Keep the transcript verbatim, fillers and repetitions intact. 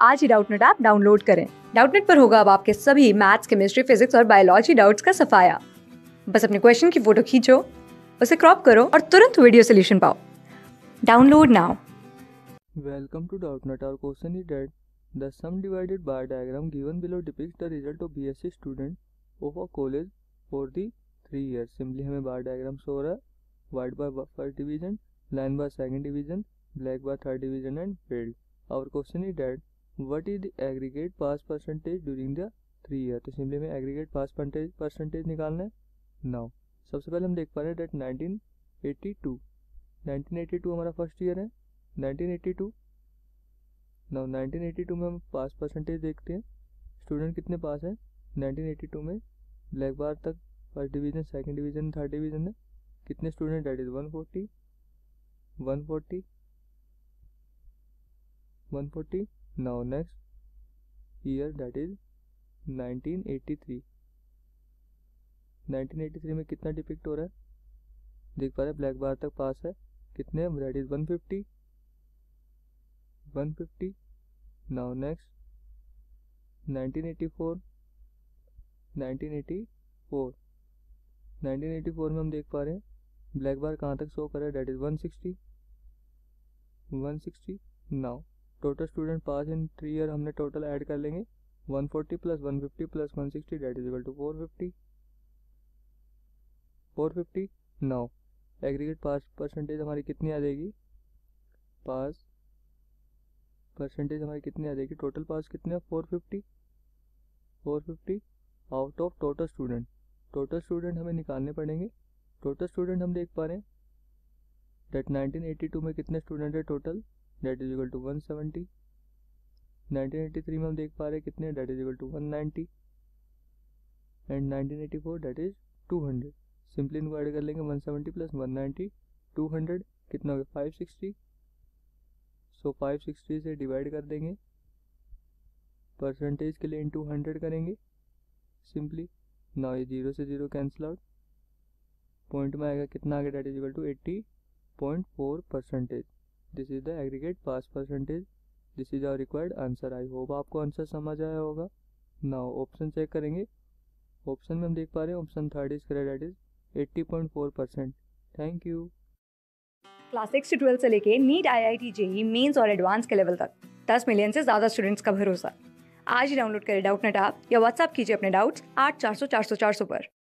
आज ही Doubtnut app download करें। डाउटनेट पर होगा अब आपके सभी मैथ्स, केमिस्ट्री, फिजिक्स और बायोलॉजी डाउट्स का सफाया। बस अपने क्वेश्चन की फोटो खींचो, उसे क्रॉप करो और तुरंत वीडियो सोल्यूशन पाओ। Download now. Welcome to Doubtnut. Our question is that the sum divided bar diagram given below depicts the result of B S c student of a college for the three years. Simply हमें bar diagram show हो रहा है, white bar first division, line bar second division, black bar third division and failed. Our question is that what is the aggregate pass percentage during the three year. तो simply हमें aggregate pass percentage percentage निकालना है। Now सबसे पहले हम देख पा रहे हैं that nineteen eighty two nineteen eighty two हमारा फर्स्ट ईयर है। Nineteen eighty two now nineteen eighty two में हम पास परसेंटेज देखते हैं। स्टूडेंट कितने पास हैं नाइनटीन एटी टू में? ब्लैक बार तक first division, second division, third division है। कितने student? That is one forty one forty one forty. Now next year that is nineteen eighty three. Nineteen eighty three में कितना depict हो रहा है? देख पा रहे हैं ब्लैक बार तक पास है। कितने? That is one fifty one fifty. Now next nineteen eighty four nineteen eighty four nineteen eighty four में हम देख पा रहे हैं ब्लैक बार कहाँ तक शो कर रहा है? That is one sixty one sixty. Now total student pass in three year हमने टोटल ऐड कर लेंगे। One forty plus one fifty plus one sixty that is equal to four fifty four fifty. Now aggregate pass percentage हमारी कितनी आ जाएगी? पास percentage हमारी कितनी आ जाएगी? Total pass कितने? Four fifty four fifty out of total student. Total student हमें निकालने पड़ेंगे। टोटल स्टूडेंट हम देख पा रहे हैं दैट नाइनटीन एटी टू में कितने स्टूडेंट है total? That is equal to one seventy. Nineteen eighty three में हम देख पा रहे हैं कितने? That is equal to one ninety and nineteen eighty four that is two hundred. Simply इनको ऐड कर लेंगे। One seventy plus one ninety, two hundred कितना हो गया? Five sixty. So five sixty से डिवाइड कर देंगे, परसेंटेज के लिए इंटू हंड्रेड करेंगे सिंपली। नाउ ये जीरो से जीरो कैंसिल आउट, पॉइंट में आएगा कितना? आगे that is equal to eighty point four percentage. This is the aggregate pass percentage. This is our required answer. I hope आपको आंसर समझ आया होगा। नाउ ऑप्शन चेक करेंगे। ऑप्शन में हम देख पा रहे हैं option third is correct, that is eighty point four percent. Thank you. Class six से ट्वेल्थ से लेके NEET, I I T, JEE mains और एडवांस के लेवल तक दस मिलियन से ज्यादा स्टूडेंट्स का भरोसा। आज ही डाउनलोड करें डाउटनेट ऐप या व्हाट्सएप कीजिए अपने डाउट्स आठ चार सौ चार सौ चार सौ पर।